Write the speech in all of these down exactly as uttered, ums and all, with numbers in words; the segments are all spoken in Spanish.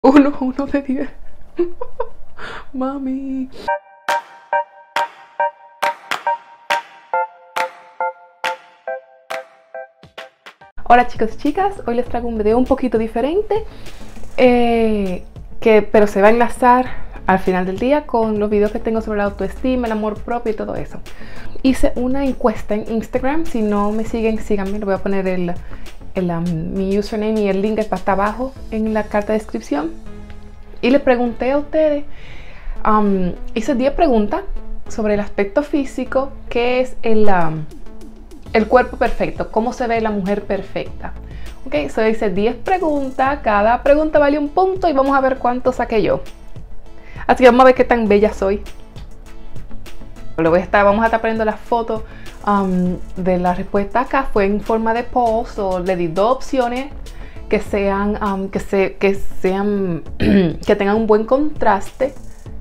Uno, uno de diez. Mami. Hola chicos y chicas, hoy les traigo un video un poquito diferente, eh, que, pero se va a enlazar al final del día con los videos que tengo sobre la autoestima, el amor propio y todo eso. Hice una encuesta en Instagram, si no me siguen, síganme, le voy a poner el, el, um, mi username y el link está hasta abajo en la carta de descripción. Y le pregunté a ustedes, um, hice diez preguntas sobre el aspecto físico, que es el... Um, El cuerpo perfecto, cómo se ve la mujer perfecta. Ok, so hice diez preguntas, cada pregunta vale un punto y vamos a ver cuánto saqué yo. Así que vamos a ver qué tan bella soy. Le voy a estar, vamos a estar poniendo las fotos um, de la respuesta acá. Fue en forma de post, o le di dos opciones que sean, um, que se, que sean, que tengan un buen contraste.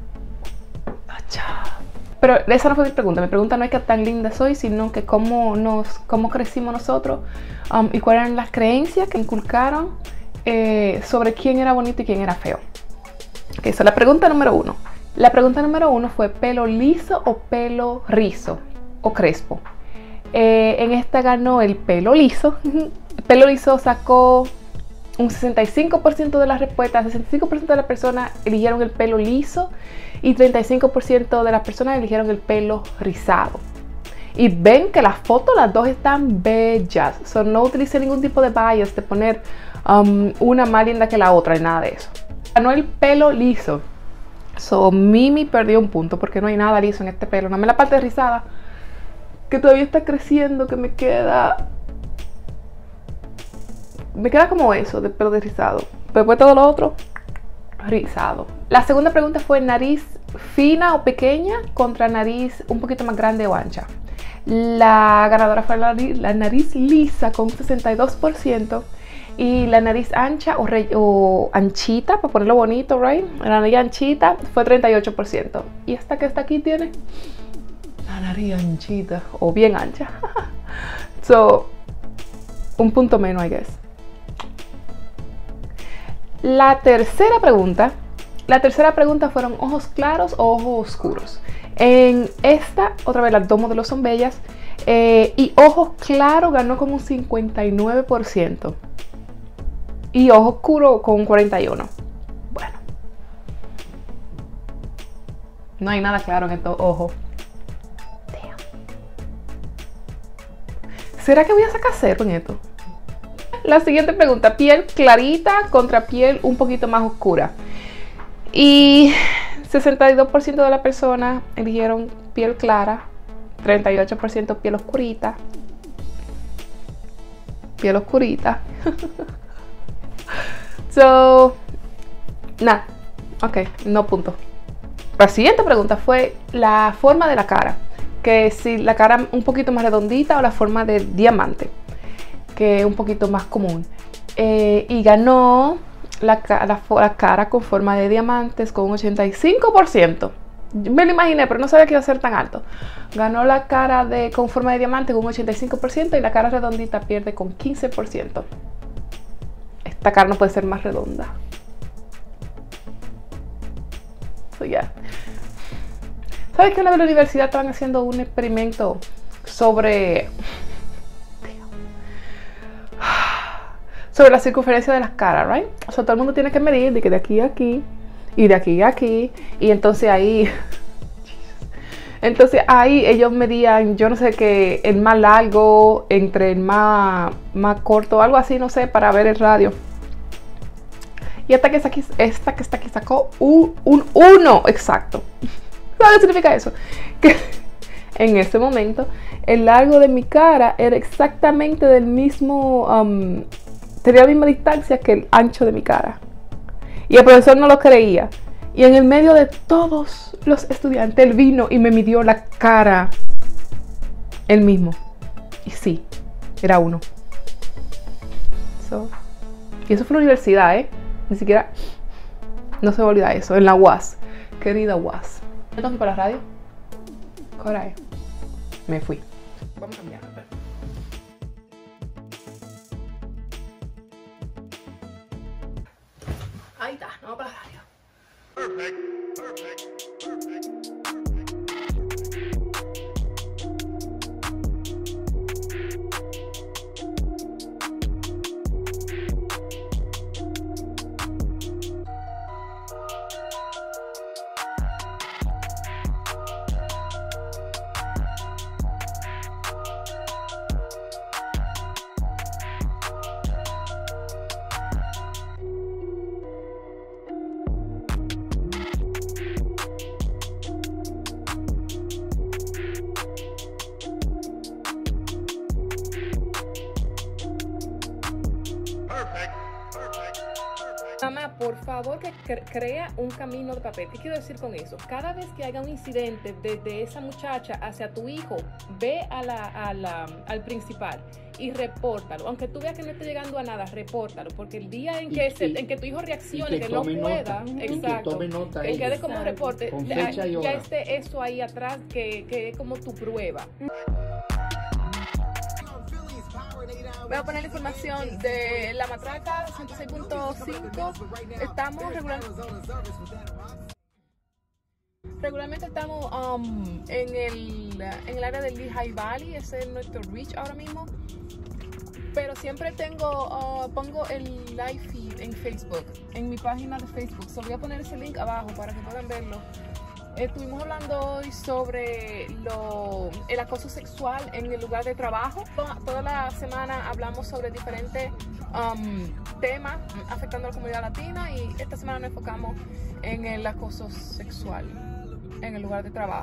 Pero esa no fue mi pregunta. Mi pregunta no es que tan linda soy, sino que cómo, nos, cómo crecimos nosotros um, y cuáles eran las creencias que inculcaron eh, sobre quién era bonito y quién era feo. Ok, esa es la pregunta número uno. La pregunta número uno fue pelo liso o pelo rizo o crespo. Eh, en esta ganó el pelo liso. El pelo liso sacó un sesenta y cinco por ciento de las respuestas. sesenta y cinco por ciento de las personas eligieron el pelo liso y treinta y cinco por ciento de las personas eligieron el pelo rizado. Y ven que las fotos, las dos están bellas. So, no utilicé ningún tipo de bias de poner um, una más linda que la otra y nada de eso. Ganó el pelo liso. So, Mimi perdió un punto porque no hay nada liso en este pelo. Nada más la parte rizada, que todavía está creciendo, que me queda... Me queda como eso, de pelo de rizado. Pero después todo lo otro, rizado. La segunda pregunta fue nariz fina o pequeña contra nariz un poquito más grande o ancha. La ganadora fue la, la nariz lisa con un sesenta y dos por ciento y la nariz ancha o, re, o anchita, para ponerlo bonito, right? La nariz anchita fue treinta y ocho por ciento. Y esta que está aquí tiene la nariz anchita o bien ancha. So, un punto menos, I guess. La tercera pregunta, la tercera pregunta fueron ojos claros o ojos oscuros. En esta, otra vez las dos modelos son bellas, eh, y ojos claros ganó con un cincuenta y nueve por ciento y ojo oscuro con un cuarenta y uno por ciento. Bueno, no hay nada claro en estos ojos. ¿Será que voy a sacar cero en esto? La siguiente pregunta, piel clarita contra piel un poquito más oscura. Y sesenta y dos por ciento de las personas eligieron piel clara, treinta y ocho por ciento piel oscurita. Piel oscurita. So, nada, ok, no punto. La siguiente pregunta fue la forma de la cara. Que si la cara un poquito más redondita o la forma de diamante, que es un poquito más común. Eh, y ganó la, la, la cara con forma de diamantes con un ochenta y cinco por ciento. Me lo imaginé, pero no sabía que iba a ser tan alto. Ganó la cara de, con forma de diamante con un ochenta y cinco por ciento y la cara redondita pierde con quince por ciento. Esta cara no puede ser más redonda. So, yeah. ¿Sabes que en la universidad estaban haciendo un experimento sobre... sobre la circunferencia de las caras, right? O sea, todo el mundo tiene que medir de que de aquí a aquí y de aquí a aquí, y entonces ahí entonces ahí ellos medían, yo no sé qué, el más largo entre el más, más corto, algo así, no sé, para ver el radio. Y esta que está aquí, esta que está aquí sacó un, un uno exacto. ¿Sabes qué significa eso? Que en ese momento el largo de mi cara era exactamente del mismo... Um, tenía la misma distancia que el ancho de mi cara. Y el profesor no lo creía. Y en el medio de todos los estudiantes, él vino y me midió la cara. Él mismo. Y sí, era uno. So, y eso fue en la universidad, ¿eh? Ni siquiera... No se me olvida eso. En la U A S. Querida U A S. ¿Yo tengo que ir para la radio? Coraje. Me fui. Vamos a cambiar. Ahí está, no para la radio. Perfect, perfect, perfect. Mamá, por favor, que cre crea un camino de papel. ¿Qué quiero decir con eso? Cada vez que haya un incidente desde esa muchacha hacia tu hijo, ve a la, a la, al principal y repórtalo. Aunque tú veas que no esté llegando a nada, repórtalo. Porque el día en que, y, se, y, en que tu hijo reaccione, que, que no pueda, nota, exacto, que, nota que quede como reporte, ya, ya esté eso ahí atrás, que, que es como tu prueba. Voy a poner la información de la matraca ciento seis punto cinco. Estamos regular... regularmente estamos um, en, el, en el área del Lehigh Valley. Ese es nuestro reach ahora mismo. Pero siempre tengo, uh, pongo el live feed en Facebook, en mi página de Facebook. So voy a poner ese link abajo para que puedan verlo. Estuvimos hablando hoy sobre lo, el acoso sexual en el lugar de trabajo. Toda la semana hablamos sobre diferentes um, temas afectando a la comunidad latina y esta semana nos enfocamos en el acoso sexual en el lugar de trabajo.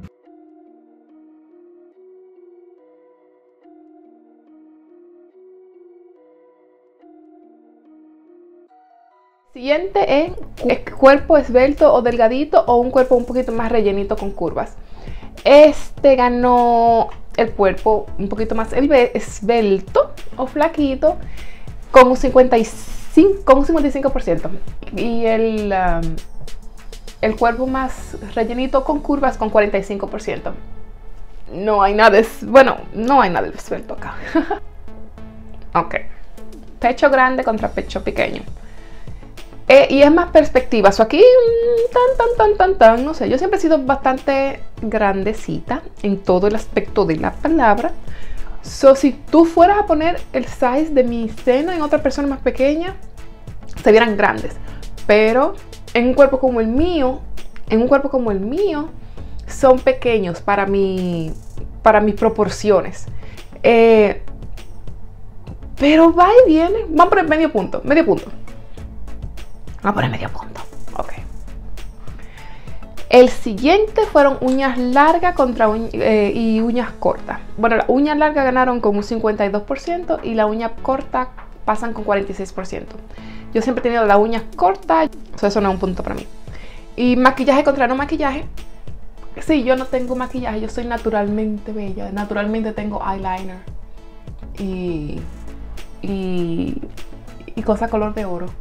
Siguiente es, es cuerpo esbelto o delgadito o un cuerpo un poquito más rellenito con curvas. Este ganó el cuerpo un poquito más esbelto o flaquito con un cincuenta y cinco, con un cincuenta y cinco por ciento y el, um, el cuerpo más rellenito con curvas con cuarenta y cinco por ciento. No hay nada, es, bueno, no hay nada esbelto acá. Ok. Pecho grande contra pecho pequeño. Eh, y es más perspectiva. So aquí, tan, tan, tan, tan, tan, no sé. Yo siempre he sido bastante grandecita en todo el aspecto de la palabra. So, si tú fueras a poner el size de mi seno en otra persona más pequeña, se vieran grandes. Pero en un cuerpo como el mío, en un cuerpo como el mío, son pequeños para mi, para mis proporciones. Eh, pero va y viene. Vamos a poner medio punto, medio punto. Vamos a poner medio punto. Ok. El siguiente fueron uñas largas contra uñ eh, y uñas cortas. Bueno, las uñas largas ganaron con un cincuenta y dos por ciento y las uñas cortas pasan con cuarenta y seis por ciento. Yo siempre he tenido las uñas cortas, eso no es un punto para mí. Y maquillaje contra no maquillaje. Sí, yo no tengo maquillaje, yo soy naturalmente bella. Naturalmente tengo eyeliner y, y, y cosa color de oro.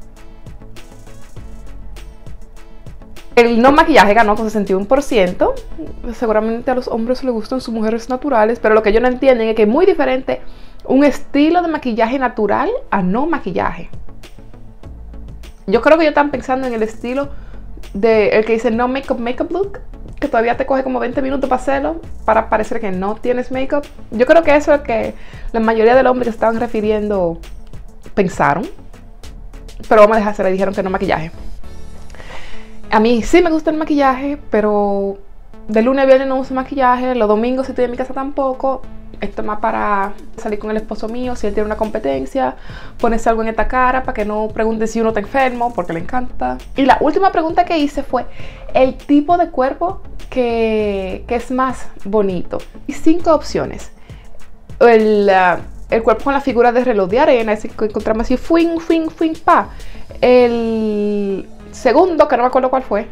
El no maquillaje ganó con sesenta y uno por ciento. Seguramente a los hombres les gustan sus mujeres naturales, pero lo que ellos no entienden es que es muy diferente un estilo de maquillaje natural a no maquillaje. Yo creo que ellos están pensando en el estilo de el que dice no makeup makeup look, que todavía te coge como veinte minutos para hacerlo, para parecer que no tienes makeup. Yo creo que eso es lo que la mayoría de los hombres que estaban refiriendo pensaron. Pero vamos a dejársela, dijeron que no maquillaje. A mí sí me gusta el maquillaje, pero de lunes a viernes no uso maquillaje. Los domingos si estoy en mi casa tampoco. Esto es más para salir con el esposo mío, si él tiene una competencia, ponerse algo en esta cara para que no pregunte si uno está enfermo, porque le encanta. Y la última pregunta que hice fue el tipo de cuerpo que, que es más bonito. Y cinco opciones. El, uh, el cuerpo con la figura de reloj de arena, ese que encontramos así, fuing, fuing, fuing, pa. El segundo, que no me acuerdo cuál fue.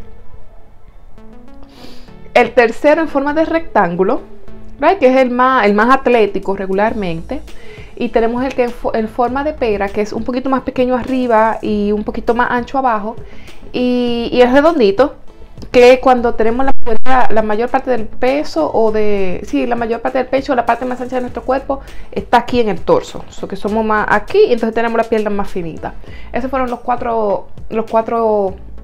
El tercero en forma de rectángulo, ¿right? Que es el más, el más atlético regularmente. Y tenemos el que en, en forma de pera, que es un poquito más pequeño arriba y un poquito más ancho abajo. Y, y el redondito, que cuando tenemos la mayor, la mayor parte del peso o de... Sí, la mayor parte del pecho, la parte más ancha de nuestro cuerpo está aquí en el torso. O sea, que somos más aquí y entonces tenemos la pierna más finita. Esos fueron los cuatro, los cuatro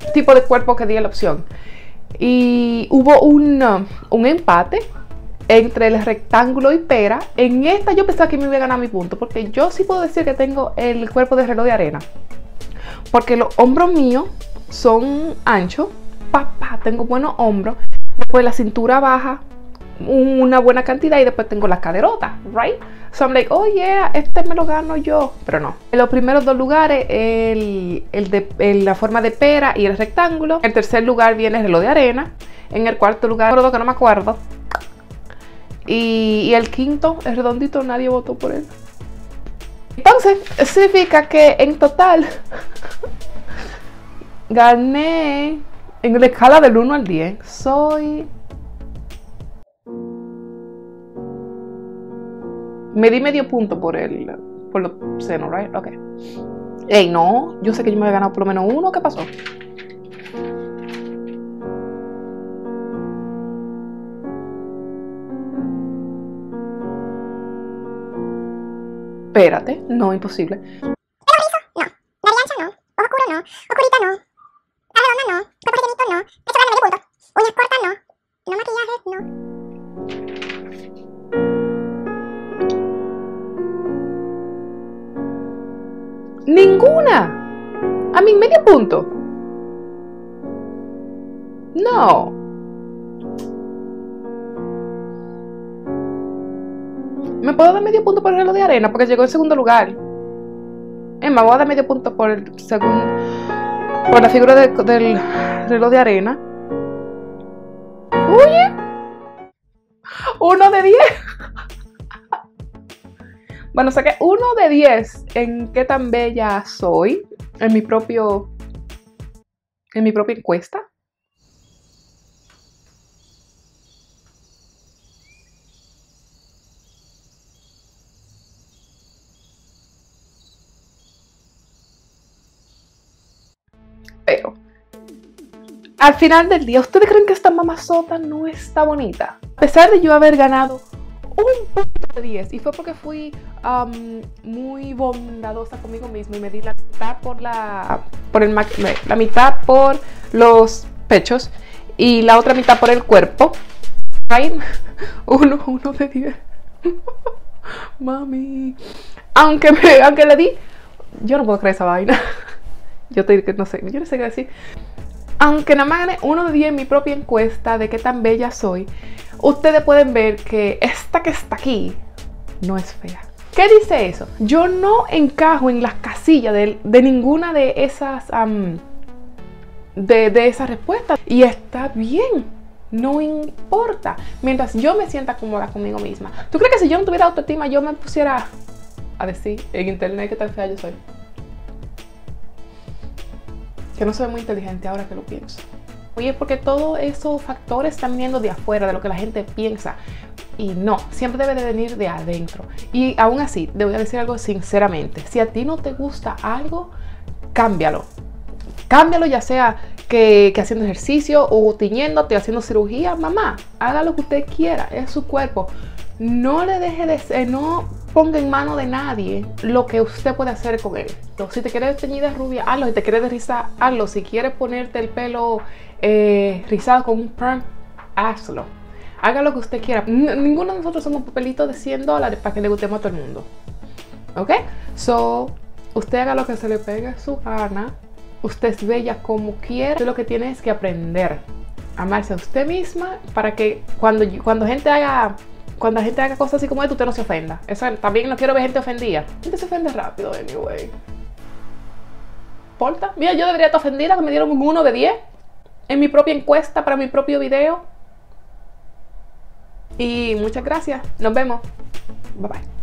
tipo de cuerpo que di la opción. Y hubo un, um, un empate entre el rectángulo y pera. En esta yo pensaba que me iba a ganar mi punto, porque yo sí puedo decir que tengo el cuerpo de reloj de arena, porque los hombros míos son anchos, papá, tengo buenos hombros, después la cintura baja una buena cantidad y después tengo la caderota, right? So I'm like, oh yeah, este me lo gano yo, pero no. En los primeros dos lugares, el, el de el, la forma de pera y el rectángulo. En tercer lugar viene el reloj de arena. En el cuarto lugar, que no me acuerdo. Y, y el quinto, el redondito, nadie votó por él. Entonces, significa que en total gané en la escala del uno al diez. Soy... Me di medio punto por el por los senos, right? Ok. Ey, no, yo sé que yo me había ganado por lo menos uno. ¿Qué pasó? Espérate, no, imposible. No, nariz ancha no, ojo oscuro no, oscurita no, cara redonda no, cuerpo rellenito no, pecho grande medio punto, uñas cortas no, no maquillaje no. Ninguna. A mí medio punto. No. Me puedo dar medio punto por el reloj de arena porque llegó en segundo lugar. Es más, voy a dar medio punto por el segundo, por la figura de, del reloj de arena. Oye, uno de diez. Bueno, saqué uno de diez en qué tan bella soy en mi propio, en mi propia encuesta. Pero al final del día, ¿ustedes creen que esta mamazota no está bonita? A pesar de yo haber ganado un punto de diez, y fue porque fui um, muy bondadosa conmigo misma y me di la mitad por la por el la mitad por los pechos y la otra mitad por el cuerpo, right? uno, uno de diez. Mami, aunque me, aunque le di, yo no puedo creer esa vaina. Yo te no sé, yo no sé qué decir. Aunque nada más gané uno de diez en mi propia encuesta de qué tan bella soy, ustedes pueden ver que esta que está aquí no es fea. ¿Qué dice eso? Yo no encajo en las casillas de, de ninguna de esas um, de, de esas respuestas. Y está bien, no importa. Mientras yo me sienta cómoda conmigo misma. ¿Tú crees que si yo no tuviera autoestima yo me pusiera a decir en internet qué tan fea yo soy? Que no soy muy inteligente ahora que lo pienso. Oye, porque todos esos factores están viniendo de afuera, de lo que la gente piensa. Y no, siempre debe de venir de adentro. Y aún así, te voy a decir algo sinceramente. Si a ti no te gusta algo, cámbialo. Cámbialo, ya sea que, que haciendo ejercicio o tiñéndote, haciendo cirugía. Mamá, haga lo que usted quiera, es su cuerpo. No le deje de ser, no ponga en mano de nadie lo que usted puede hacer con él. Si te quieres teñir de rubia, hazlo. Si te quieres de rizar, hazlo. Si quieres ponerte el pelo eh, rizado con un perm, hazlo. Haga lo que usted quiera. N ninguno de nosotros somos papelitos de cien dólares para que le gustemos a todo el mundo. ¿Ok? So, usted haga lo que se le pegue a su gana. Usted es bella como quiera. Usted lo que tiene es que aprender a amarse a usted misma para que cuando, cuando gente haga... Cuando la gente haga cosas así como esto, usted no se ofenda. Eso, también no quiero ver gente ofendida. La gente se ofende rápido, anyway. ¿Importa? Mira, yo debería estar ofendida que me dieron un uno de diez en mi propia encuesta para mi propio video. Y muchas gracias. Nos vemos. Bye bye.